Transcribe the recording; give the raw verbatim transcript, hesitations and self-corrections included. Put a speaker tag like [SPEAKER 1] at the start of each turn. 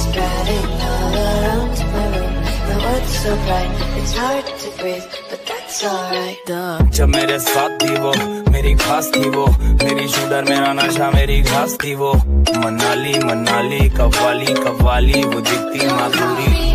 [SPEAKER 1] spreading all around my room. The world's so bright, it's hard to breathe, but that's alright.
[SPEAKER 2] जब मेरे साथ थी वो, मेरी खास थी वो, मेरी शूटर मेरा नशा मेरी घास थी वो। मनाली मनाली कव्वाली कव्वाली, वो दिखती माधुरी।